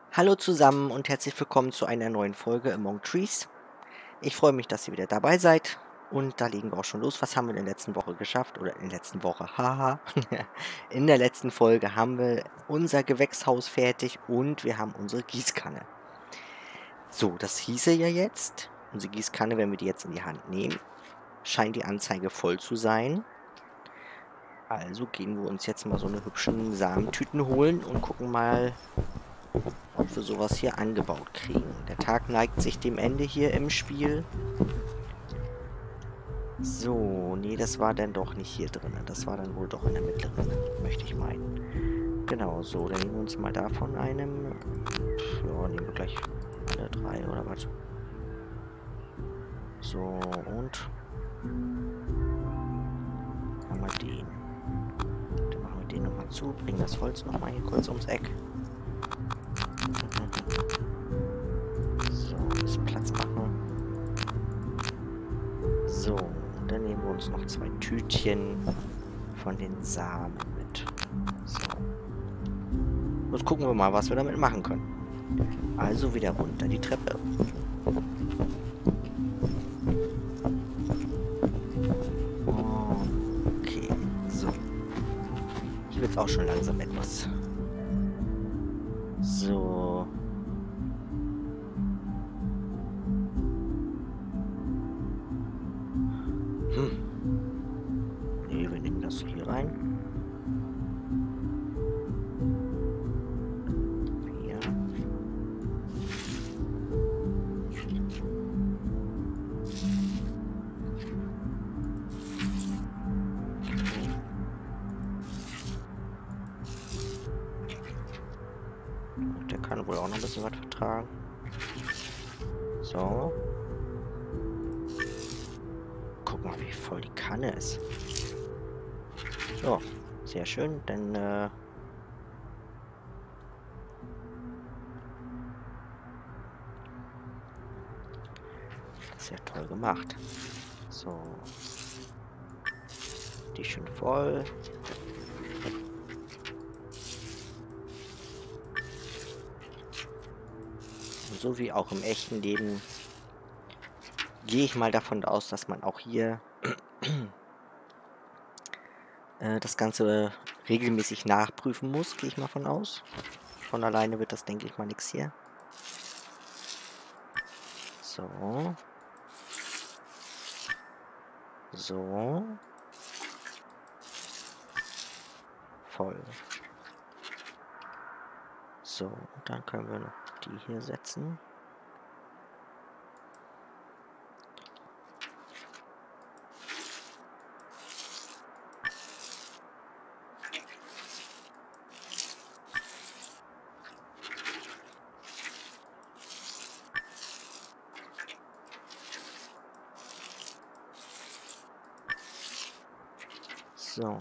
Hallo zusammen und herzlich willkommen zu einer neuen Folge Among Trees. Ich freue mich, dass ihr wieder dabei seid. Und da legen wir auch schon los. Was haben wir in der letzten Woche geschafft? Oder in der letzten Woche? Haha. In der letzten Folge haben wir unser Gewächshaus fertig und wir haben unsere Gießkanne. So, das hieße ja jetzt, unsere Gießkanne, wenn wir die jetzt in die Hand nehmen, scheint die Anzeige voll zu sein. Also gehen wir uns jetzt mal so eine hübschen Samentüten holen und gucken mal, ob wir sowas hier angebaut kriegen. Der Tag neigt sich dem Ende hier im Spiel. So, nee, das war dann doch nicht hier drin. Das war dann wohl doch in der mittleren, möchte ich meinen. Genau, so, dann nehmen wir uns mal davon einem. Ja, nehmen wir gleich alle drei oder was. So, und haben wir den. Dann machen wir den nochmal zu, bringen das Holz nochmal hier kurz ums Eck. So, ein bisschen Platz machen. So, und dann nehmen wir uns noch 2 Tütchen von den Samen mit. So. Jetzt gucken wir mal, was wir damit machen können. Also wieder runter die Treppe. Okay, so. Hier wird es auch schon langsam etwas. So. Nee, wir nehmen das hier rein. Hier. Der kann wohl auch noch ein bisschen was vertragen. So. Guck mal, wie voll die Kanne ist. So, sehr schön. Dann, das ist ja toll gemacht. So. Die schön voll. Und so wie auch im echten Leben gehe ich mal davon aus, dass man auch hier das Ganze regelmäßig nachprüfen muss, gehe ich mal von aus. Von alleine wird das, denke ich mal, nichts hier. So. So. Voll. So, und dann können wir noch die hier setzen. So.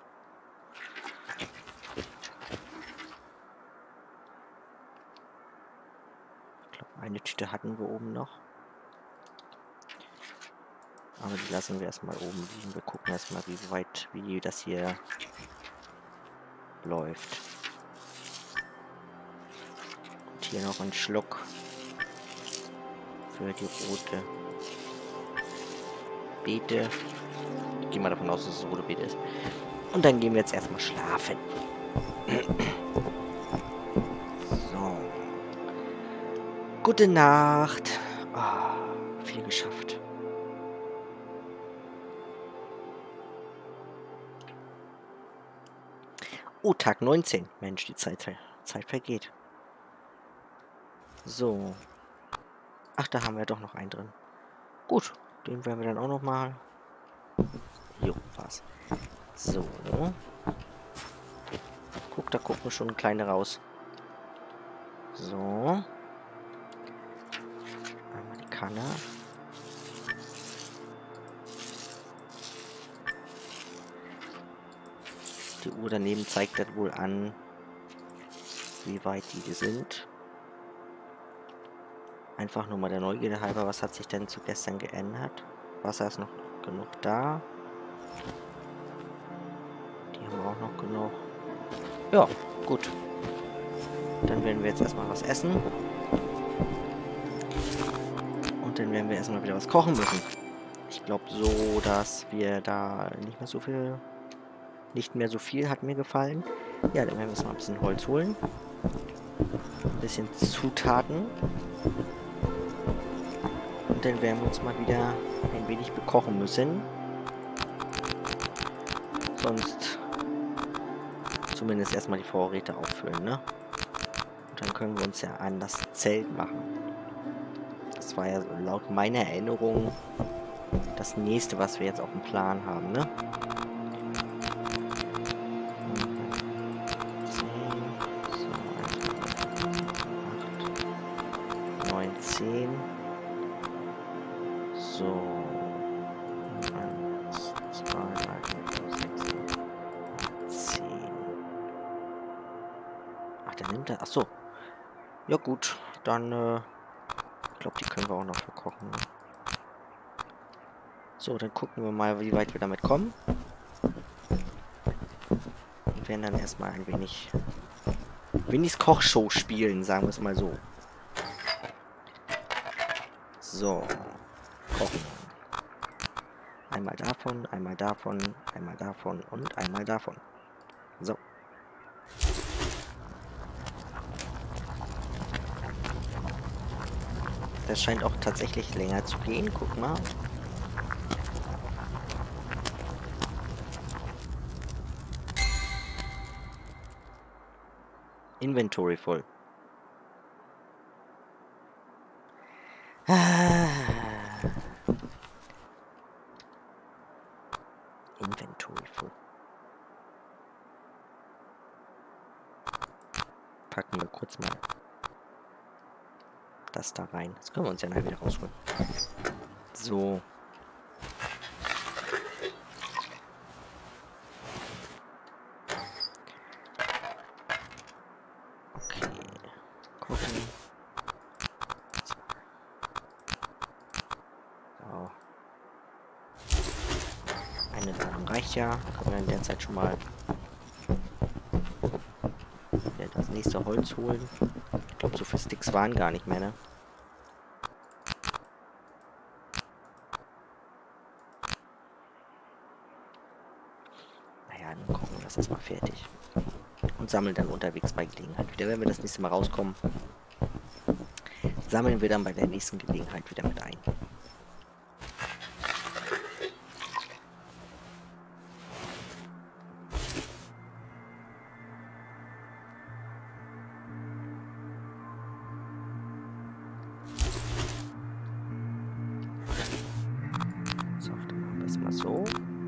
Ich glaube, eine Tüte hatten wir oben noch. Aber die lassen wir erstmal oben liegen. Wir gucken erstmal, wie das hier läuft. Und hier noch ein Schluck für die rote Beete. Ich gehe mal davon aus, dass es rote Beete ist. Und dann gehen wir jetzt erstmal schlafen. So. Gute Nacht. Oh, viel geschafft. Oh, Tag 19. Mensch, die Zeit vergeht. So. Ach, da haben wir doch noch einen drin. Gut, den werden wir dann auch noch mal. Jo, war's. So. Guck, da gucken schon kleine raus. So. Einmal die Kanne. Die Uhr daneben zeigt das wohl an, wie weit die sind. Einfach nur mal der Neugierde halber, was hat sich denn zu gestern geändert? Wasser ist noch genug da. Die haben wir auch noch genug. Ja, gut. Dann werden wir jetzt erstmal was essen. Und dann werden wir erstmal wieder was kochen müssen. Ich glaube so, dass wir da nicht mehr so viel hat mir gefallen. Ja, dann werden wir erstmal ein bisschen Holz holen. Ein bisschen Zutaten. Und dann werden wir uns mal wieder ein wenig bekochen müssen. Sonst zumindest erstmal die Vorräte auffüllen, ne? Und dann können wir uns ja an das Zelt machen. Das war ja laut meiner Erinnerung das nächste, was wir jetzt auf dem Plan haben, ne? 10. So. 1, 2, 3, 4, 5, 6, 7, 10. Ach, der nimmt er. Achso. Ja gut, dann, ich glaube, die können wir auch noch verkochen. Ne? So, dann gucken wir mal, wie weit wir damit kommen. Und werden dann erstmal ein wenig Winnies Kochshow spielen, sagen wir es mal so. So, kochen. Einmal davon, einmal davon, einmal davon und einmal davon. So. Das scheint auch tatsächlich länger zu gehen. Guck mal. Inventory voll. Inventory voll. Packen wir kurz mal das da rein. Das können wir uns ja mal wieder rausholen. So. Okay. Gucken. So. Eine Ladung reicht ja. Können wir in der Zeit schon mal das nächste Holz holen. Ich glaube, so viele Sticks waren gar nicht mehr, ne? Naja, dann kochen wir das erstmal fertig. Und sammeln dann unterwegs bei Gelegenheit wieder. Wenn wir das nächste Mal rauskommen, sammeln wir dann bei der nächsten Gelegenheit wieder mit ein. So, dann machen wir es mal so.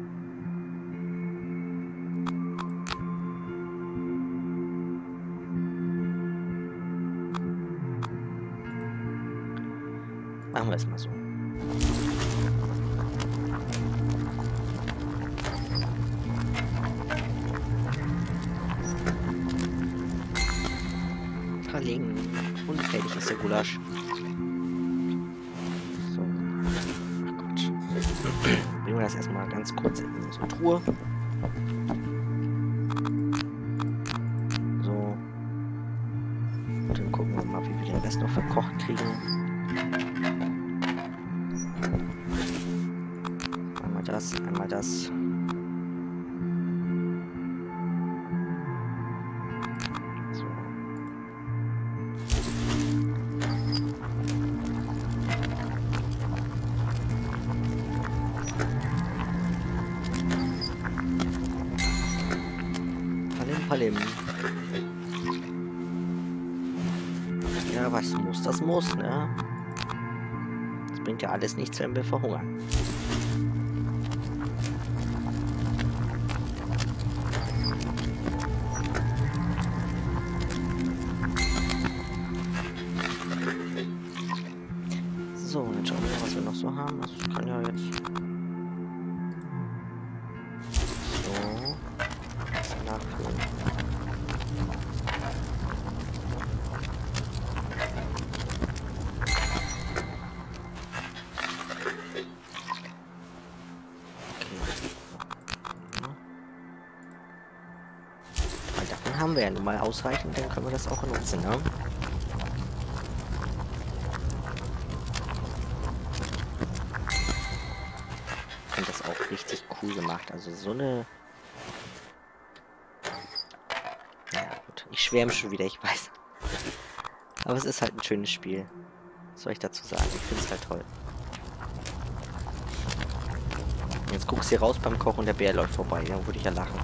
Machen wir es mal so. Verlegen. Und fertig ist der Gulasch. So. Ach Quatsch. Bringen wir das erstmal ganz kurz in unsere Truhe. So. Und dann gucken wir mal, wie wir den Rest noch verkocht kriegen. Einmal das. So. Palim. Ja, was muss, das muss, ne? Das bringt ja alles nichts, wenn wir verhungern. So, dann schauen wir mal, was wir noch so haben. Das kann ja jetzt... So. Nachfüllen. Okay. 3 davon haben haben wir ja nun mal ausreichend, dann können wir das auch nutzen, ne? Ich finde das auch richtig cool gemacht. Also so eine... Naja, gut. Ich schwärme schon wieder, ich weiß. Aber es ist halt ein schönes Spiel. Was soll ich dazu sagen? Ich finde es halt toll. Jetzt guckst du hier raus beim Kochen und der Bär läuft vorbei. Dann würde ich ja lachen.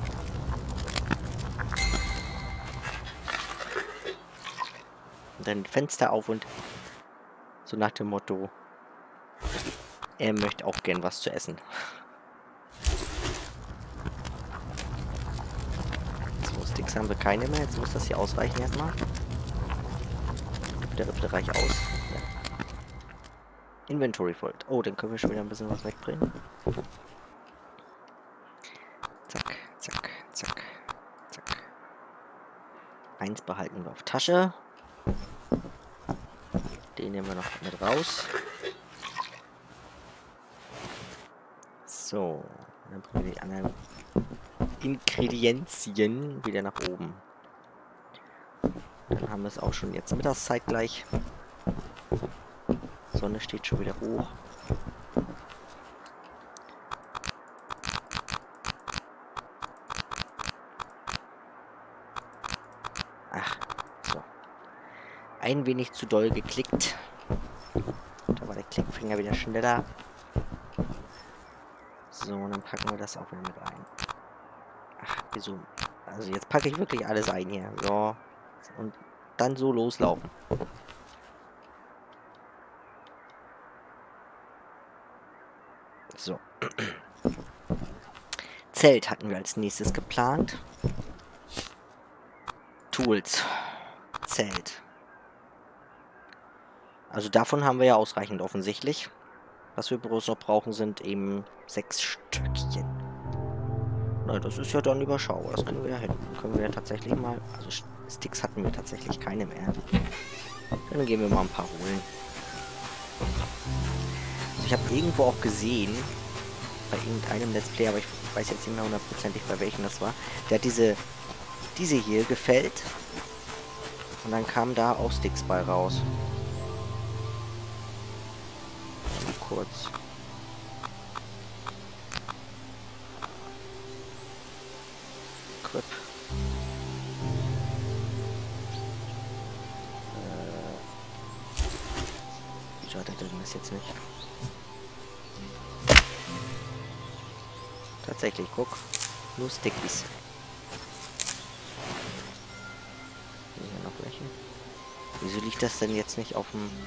Und dann Fenster auf und so nach dem Motto, er möchte auch gern was zu essen. So, Sticks haben wir keine mehr. Jetzt muss das hier ausreichen erstmal. Der Rippe reicht aus. Ja. Inventory voll. Oh, dann können wir schon wieder ein bisschen was wegbringen. Zack, zack, zack, zack. Eins behalten wir auf Tasche. Den nehmen wir noch mit raus. So, dann bringen wir die anderen Ingredienzien wieder nach oben. Dann haben wir es auch schon jetzt Mittagszeit gleich. Sonne steht schon wieder hoch. Ach, so. Ein wenig zu doll geklickt. Da war der Klickfinger wieder schneller. So, und dann packen wir das auch wieder mit ein. Ach, wieso? Also jetzt packe ich wirklich alles ein hier. So. Und dann so loslaufen. So. Zelt hatten wir als nächstes geplant. Tools. Zelt. Also davon haben wir ja ausreichend offensichtlich. Was wir bloß noch brauchen, sind eben 6 Stückchen. Na, das ist ja dann überschaubar. Das können wir ja hin. Können wir ja tatsächlich mal... Also Sticks hatten wir tatsächlich keine mehr. Dann gehen wir mal ein paar holen. Also ich habe irgendwo auch gesehen, bei irgendeinem Let's Play, aber ich weiß jetzt nicht mehr hundertprozentig, bei welchem das war, der hat diese hier gefällt. Und dann kamen da auch Sticks bei raus. Mal kurz. Equip. Wieso hat er denn das jetzt nicht? Tatsächlich, guck. Nur Stickies. Hier noch welche. Wieso liegt das denn jetzt nicht auf dem...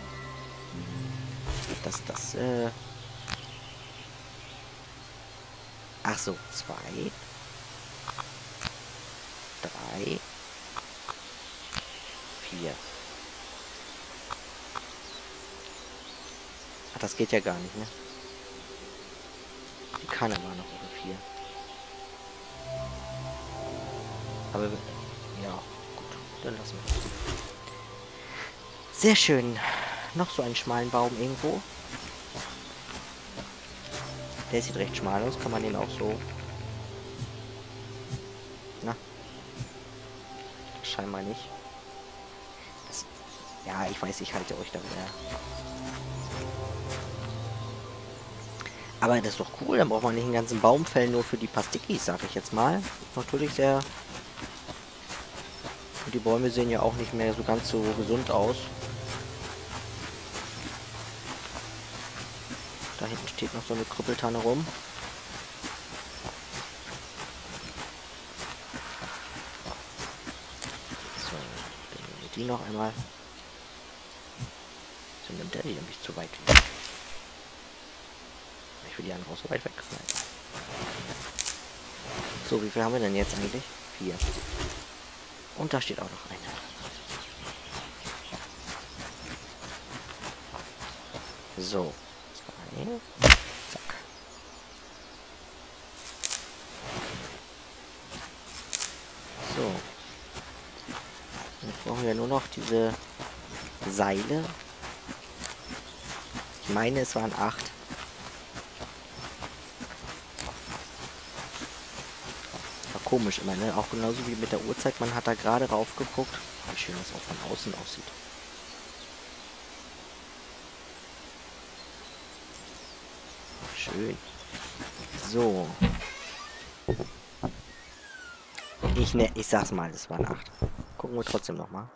Ach so, 2, 3, 4. Ach, das geht ja gar nicht, ne? Die kann aber noch über 4. Aber, ja, gut, dann lassen wir das. Sehr schön. Noch so einen schmalen Baum irgendwo. Der sieht recht schmal aus. Kann man den auch so... Na. Scheinbar nicht. Das, ja, ich weiß, ich halte euch da wieder. Aber das ist doch cool. Dann braucht man nicht einen ganzen Baum fällen, nur für die paar Stickies, sag ich jetzt mal. Natürlich sehr... Und die Bäume sehen ja auch nicht mehr so ganz so gesund aus. Da hinten steht noch so eine Krüppeltanne rum. So, dann nehmen wir die noch einmal. So nimmt der die nämlich zu weit. Ich will die andere auch so weit weg. Nein. So, wie viel haben wir denn jetzt eigentlich? 4. Und da steht auch noch eine. So. Zack. So. Jetzt brauchen wir nur noch diese Seile. Ich meine, es waren 8. Mal komisch immer, ne? Auch genauso wie mit der Uhrzeit. Man hat da gerade raufgeguckt. Wie schön das auch von außen aussieht. Schön. So. Ich sag's mal, es waren 8. Gucken wir trotzdem nochmal.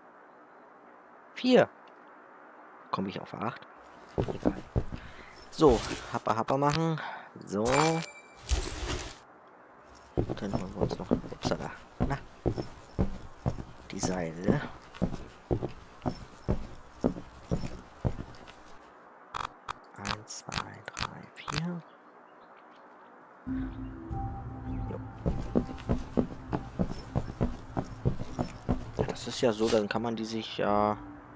4. Komme ich auf 8? Egal. So, Happa Happa machen. So. Dann holen wir uns noch. Upsala. Na. Die Seile. Eins, zwei, drei, vier. Jo. Ja, das ist ja so, dann kann man die sich ja.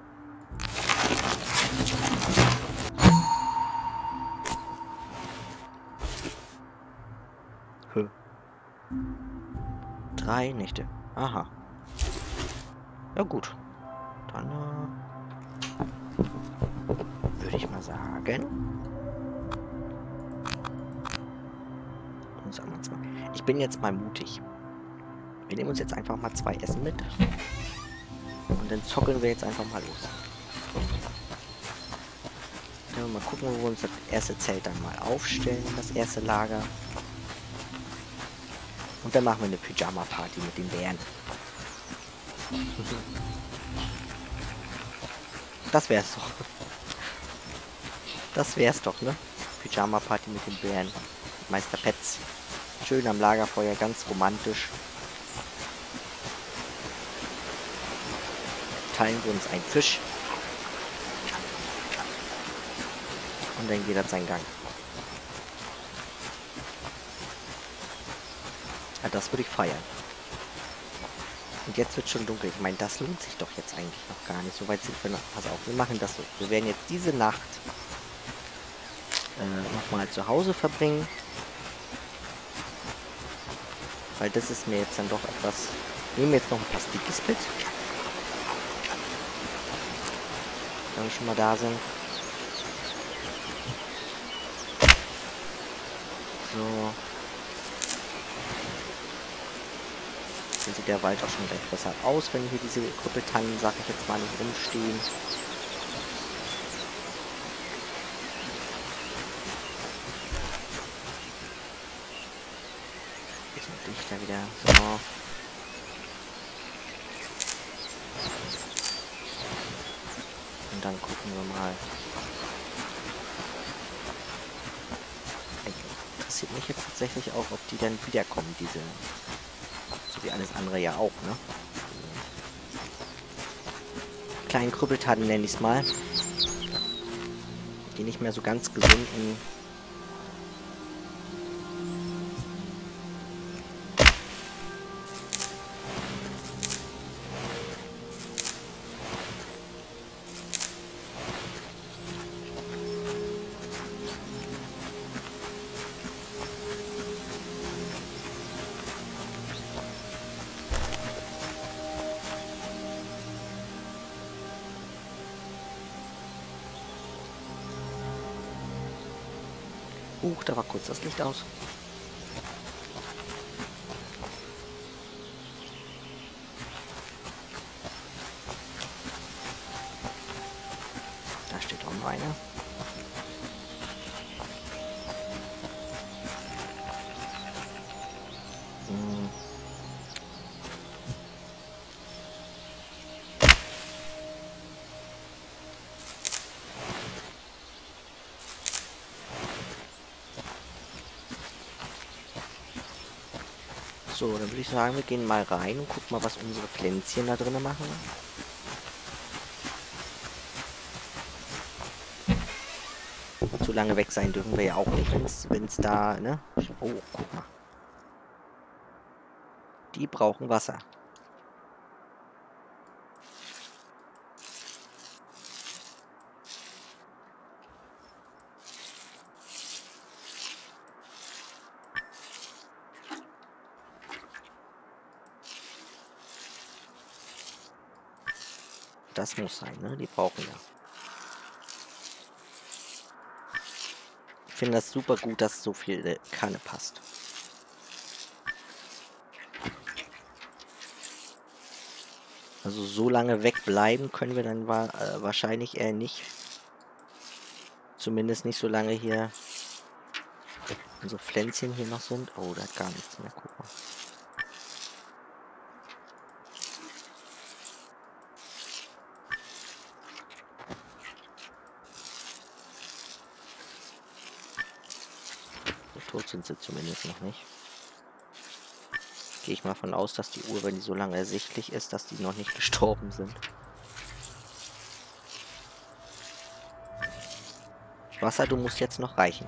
Hö. 3 Nächte. Aha. Ja gut. Dann würde ich mal sagen. Uns einmal 2. Ich bin jetzt mal mutig. Wir nehmen uns jetzt einfach mal 2 Essen mit. Und dann zockeln wir jetzt einfach mal los. Dann mal gucken, wo wir uns das erste Zelt dann mal aufstellen, das erste Lager. Und dann machen wir eine Pyjama-Party mit den Bären. Das wär's doch. Das wär's doch, ne? Pyjama-Party mit den Bären. Meister Petz. Schön am Lagerfeuer, ganz romantisch. Teilen wir uns einen Fisch. Und dann geht das seinen Gang. Ja, das würde ich feiern. Und jetzt wird schon dunkel. Ich meine, das lohnt sich doch jetzt eigentlich noch gar nicht. So weit sind wir noch. Pass auf, wir machen das so. Wir werden jetzt diese Nacht nochmal zu Hause verbringen. Weil das ist mir jetzt dann doch etwas... Nehmen wir jetzt noch ein paar Stickies mit. Wenn wir schon mal da sind. So. Dann sieht der Wald auch schon recht besser aus, wenn hier diese Krüppeltannen, sag ich jetzt mal, nicht rumstehen. Bisschen dichter wieder. So. Und dann gucken wir mal. Interessiert mich jetzt tatsächlich auch, ob die dann wiederkommen, diese... So wie alles andere ja auch, ne? Kleinen Krüppeltannen nenne ich es mal. Die nicht mehr so ganz gesunden. Da war kurz das Licht aus. Da steht auch noch einer. So, dann würde ich sagen, wir gehen mal rein und gucken mal, was unsere Pflänzchen da drinnen machen. Zu lange weg sein dürfen wir ja auch nicht, wenn es da, ne? Oh, guck mal. Die brauchen Wasser. Das muss sein, ne? Die brauchen ja. Ich finde das super gut, dass so viel Kanne passt. Also so lange wegbleiben können wir dann wahrscheinlich eher nicht. Zumindest nicht so lange hier unsere Pflänzchen hier noch sind. Oh, da hat gar nichts mehr. Guck mal. So tot sind sie zumindest noch nicht. Gehe ich mal von aus, dass die Uhr, wenn die so lange ersichtlich ist, dass die noch nicht gestorben sind. Wasser, du musst jetzt noch reichen.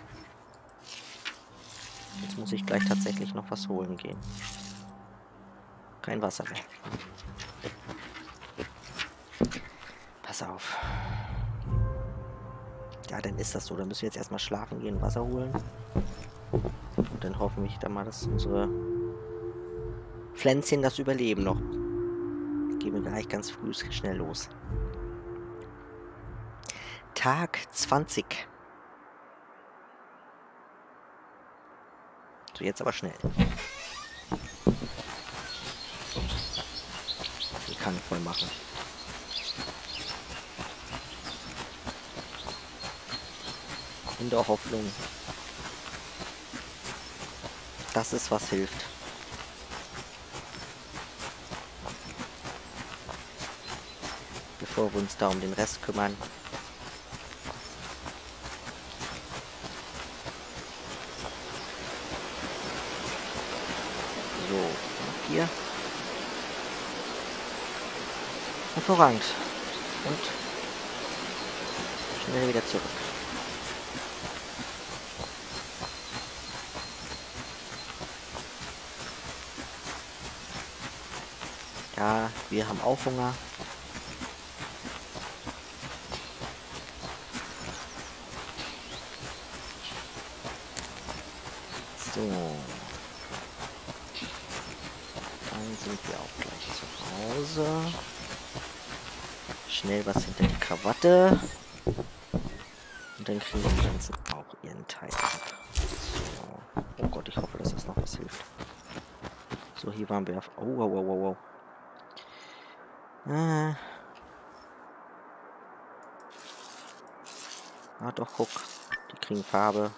Jetzt muss ich gleich tatsächlich noch was holen gehen. Kein Wasser mehr. Pass auf. Ja, dann ist das so. Dann müssen wir jetzt erstmal schlafen gehen, Wasser holen. Und dann hoffen wir dann mal, dass unsere Pflänzchen das überleben noch. Gehen wir gleich ganz früh schnell los. Tag 20. So, jetzt aber schnell. Die Kanne voll machen. In der Hoffnung, dass es was hilft. Bevor wir uns da um den Rest kümmern. So, hier. Hervorragend. Und schnell wieder zurück. Ja, wir haben auch Hunger. So. Dann sind wir auch gleich zu Hause. Schnell was hinter die Krawatte. Und dann kriegen die ganzen auch ihren Teil ab. So. Oh Gott, ich hoffe, dass das noch was hilft. So, hier waren wir auf... Oh, wow, wow, wow, wow. Ah, doch, guck. Die kriegen Farbe.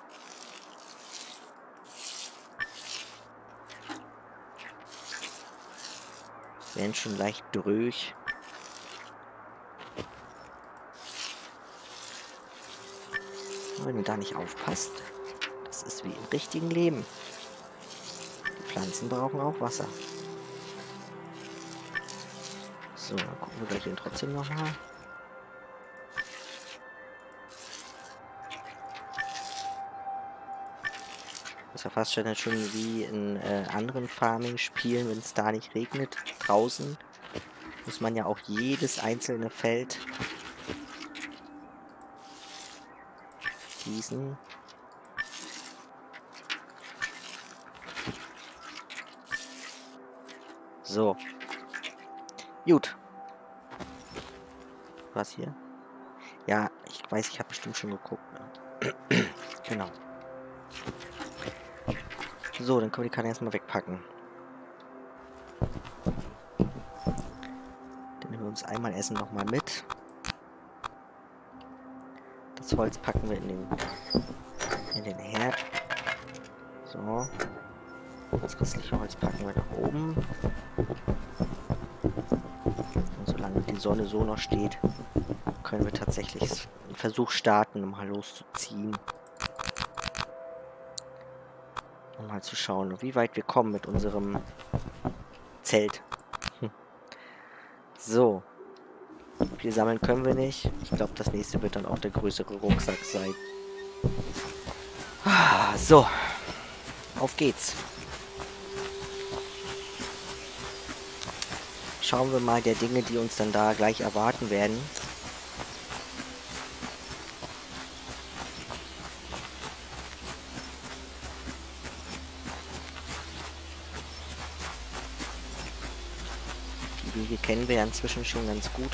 Werden schon leicht dröch. Und wenn du da nicht aufpasst, das ist wie im richtigen Leben. Die Pflanzen brauchen auch Wasser. So, dann gucken wir gleich ihn trotzdem nochmal. Das ist ja fast schon wie in anderen Farming-Spielen, wenn es da nicht regnet. Draußen muss man ja auch jedes einzelne Feld gießen. So. Gut. Was hier? Ja, ich weiß, ich habe bestimmt schon geguckt. Ne? Genau. So, dann können wir die Kanne erstmal wegpacken. Dann nehmen wir uns einmal Essen nochmal mit. Das Holz packen wir in den Herd. So. Das restliche Holz packen wir nach oben. Und solange die Sonne so noch steht, können wir tatsächlich einen Versuch starten, um mal loszuziehen. Um mal zu schauen, wie weit wir kommen mit unserem Zelt. So. Viel sammeln können wir nicht. Ich glaube, das nächste wird dann auch der größere Rucksack sein. So. Auf geht's. Schauen wir mal der Dinge, die uns dann da gleich erwarten werden. Die Wege kennen wir ja inzwischen schon ganz gut.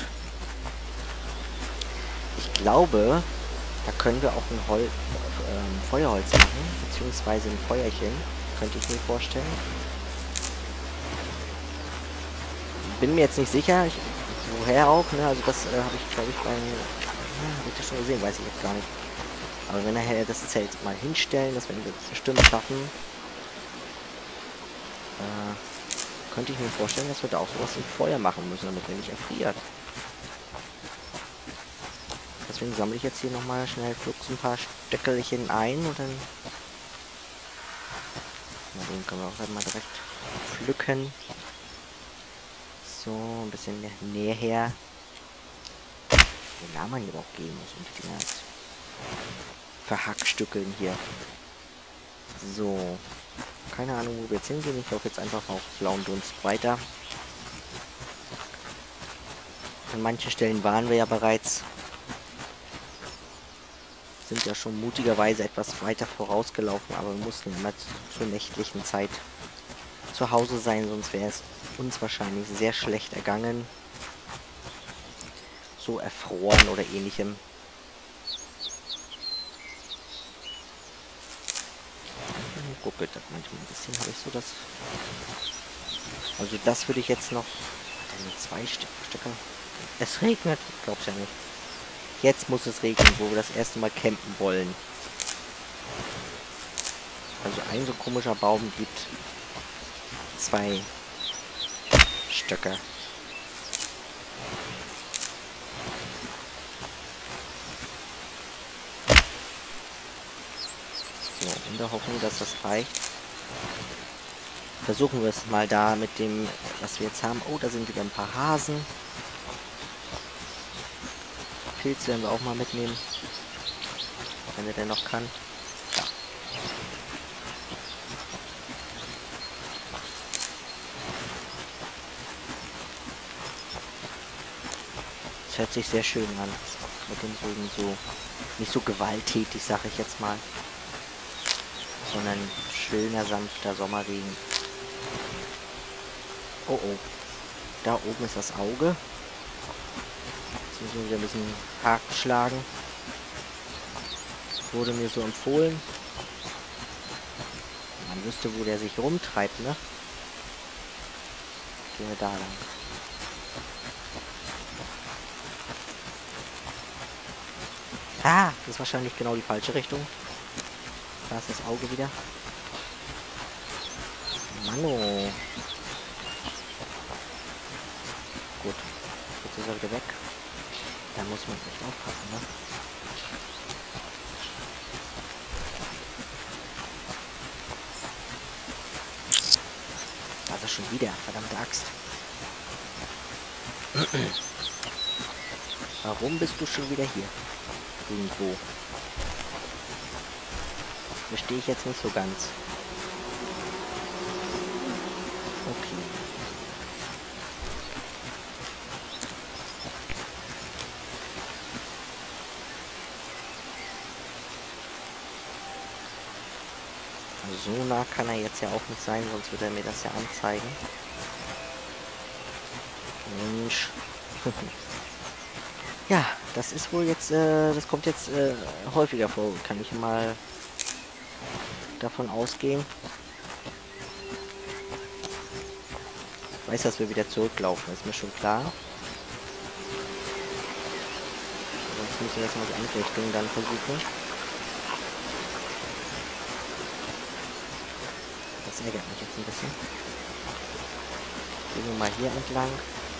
Ich glaube, da können wir auch ein Feuerholz machen, beziehungsweise ein Feuerchen, könnte ich mir vorstellen. bin mir jetzt nicht sicher, woher auch, ne? Also das habe ich, glaube ich, beim... Ja, habe ich das schon gesehen, weiß ich jetzt gar nicht. Aber wenn nachher das Zelt mal hinstellen, das werden wir bestimmt schaffen, könnte ich mir vorstellen, dass wir da auch sowas im Feuer machen müssen, damit wir nicht erfriert. Deswegen sammle ich jetzt hier nochmal schnell flugs ein paar Stöckelchen ein und dann... Na, den können wir auch halt mal direkt pflücken. So, ein bisschen näher. Wo nah man hier auch gehen muss und die Dinger verhackstückeln hier. So. Keine Ahnung, wo wir jetzt hingehen. Ich laufe jetzt einfach auf blauen Dunst weiter. An manchen Stellen waren wir ja bereits. Sind ja schon mutigerweise etwas weiter vorausgelaufen, aber wir mussten immer zur nächtlichen Zeit zu Hause sein, sonst wäre es uns wahrscheinlich sehr schlecht ergangen. So erfroren oder ähnlichem. Ruckelt das manchmal ein bisschen, habe ich so das... Also das würde ich jetzt noch... Nur 2 Stücke. Es regnet, glaub's ja nicht. Jetzt muss es regnen, wo wir das erste Mal campen wollen. Also ein so komischer Baum gibt 2 Stöcke. So, in der Hoffnung, dass das reicht. Versuchen wir es mal da mit dem, was wir jetzt haben. Oh, da sind wieder ein paar Hasen. Pilz werden wir auch mal mitnehmen. Wenn er denn noch kann. Ja. Das hört sich sehr schön an. Mit dem Regen so. Nicht so gewalttätig, sag ich jetzt mal. Sondern schöner, sanfter Sommerregen. Oh oh. Da oben ist das Auge. Jetzt müssen wir wieder ein bisschen Haken schlagen. Wurde mir so empfohlen. Man wüsste, wo der sich rumtreibt, ne? Gehen wir da lang. Ah, das ist wahrscheinlich genau die falsche Richtung. Da ist das Auge wieder. Mano. Gut. Jetzt ist er wieder weg. Da muss man echt aufpassen, ne? Da ist er schon wieder. Verdammte Axt. Warum bist du schon wieder hier? Irgendwo. Verstehe ich jetzt nicht so ganz. Okay. So nah kann er jetzt ja auch nicht sein, sonst würde er mir das ja anzeigen. Mensch. Ja, das ist wohl jetzt, das kommt jetzt häufiger vor, kann ich mal davon ausgehen. Ich weiß, dass wir wieder zurücklaufen, ist mir schon klar. Sonst müssen wir jetzt mal die andere Richtung dann versuchen. Das ärgert mich jetzt ein bisschen. Gehen wir mal hier entlang.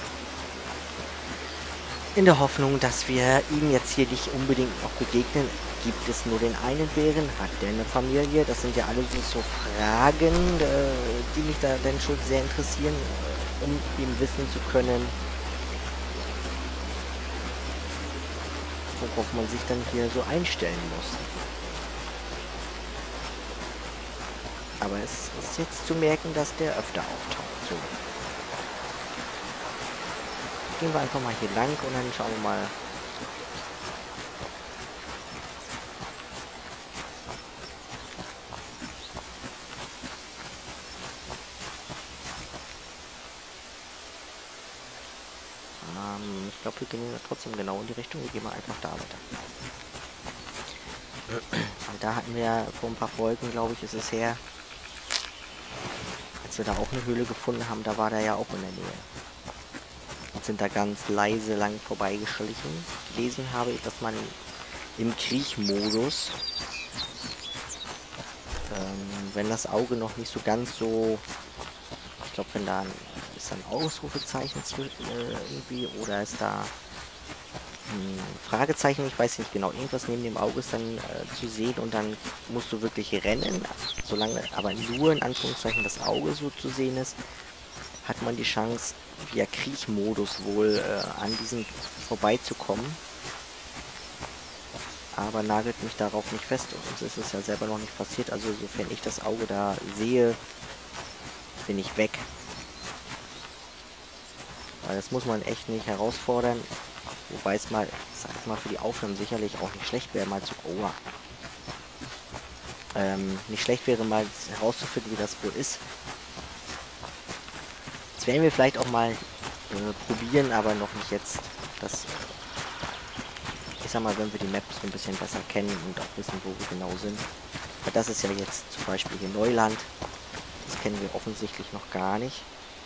In der Hoffnung, dass wir ihm jetzt hier nicht unbedingt noch begegnen. Gibt es nur den einen Bären? Hat der eine Familie? Das sind ja alles so Fragen, die mich da dann schon sehr interessieren, um eben wissen zu können, worauf man sich dann hier so einstellen muss. Aber es ist jetzt zu merken, dass der öfter auftaucht. So. Gehen wir einfach mal hier lang und dann schauen wir mal. Ich glaube, wir gehen trotzdem genau in die Richtung. Wir gehen mal einfach da weiter. Und da hatten wir ja vor ein paar Folgen, glaube ich, ist es her, als wir da auch eine Höhle gefunden haben, da war der ja auch in der Nähe. sind da ganz leise lang vorbeigeschlichen. Gelesen habe ich, dass man im Kriechmodus, wenn das Auge noch nicht so ganz so, ich glaube, wenn da ist ein Ausrufezeichen irgendwie, oder ist da ein Fragezeichen, ich weiß nicht genau, irgendwas neben dem Auge ist dann zu sehen, und dann musst du wirklich rennen, solange aber nur in Anführungszeichen das Auge so zu sehen ist, hat man die Chance, via Kriechmodus wohl an diesen vorbeizukommen. Aber nagelt mich darauf nicht fest, uns ist es ja selber noch nicht passiert, also sofern ich das Auge da sehe, bin ich weg. Weil das muss man echt nicht herausfordern, wobei es mal, sag ich mal, für die Aufnahmen sicherlich auch nicht schlecht wäre, mal zu... Oh, nicht schlecht wäre, mal herauszufinden, wie das wohl ist. Das werden wir vielleicht auch mal probieren, aber noch nicht jetzt. Das, ich sag mal, wenn wir die Map so ein bisschen besser kennen und auch wissen, wo wir genau sind. Weil das ist ja jetzt zum Beispiel hier Neuland. Das kennen wir offensichtlich noch gar nicht.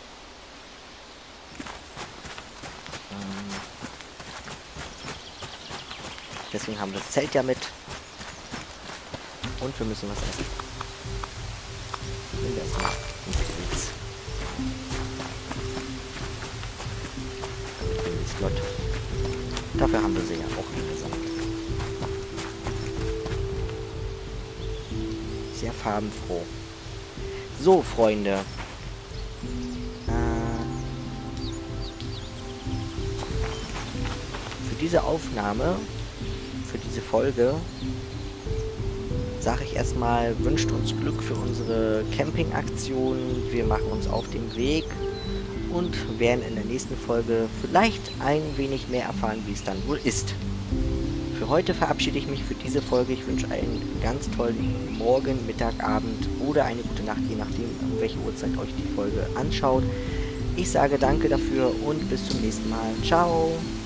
Deswegen haben wir das Zelt ja mit. Und wir müssen was essen. Nehmen wir erstmal unterwegs. Slot. Dafür haben wir sie ja auch eingesammelt. Sehr farbenfroh. So, Freunde. Für diese Aufnahme, für diese Folge, sage ich erstmal, wünscht uns Glück für unsere Campingaktion. Wir machen uns auf den Weg und werden in der nächsten Folge vielleicht ein wenig mehr erfahren, wie es dann wohl ist. Für heute verabschiede ich mich für diese Folge. Ich wünsche einen ganz tollen Morgen, Mittag, Abend oder eine gute Nacht, je nachdem, um welche Uhrzeit euch die Folge anschaut. Ich sage danke dafür und bis zum nächsten Mal. Ciao!